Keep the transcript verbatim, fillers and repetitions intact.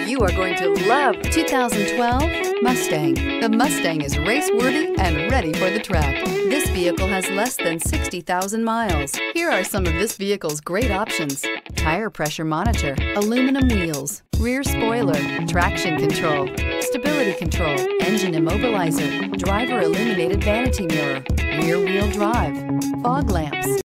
You are going to love two thousand twelve Mustang. The Mustang is race-worthy and ready for the track. This vehicle has less than sixty thousand miles. Here are some of this vehicle's great options: tire pressure monitor, aluminum wheels, rear spoiler, traction control, stability control, engine immobilizer, driver illuminated vanity mirror, rear wheel drive, fog lamps,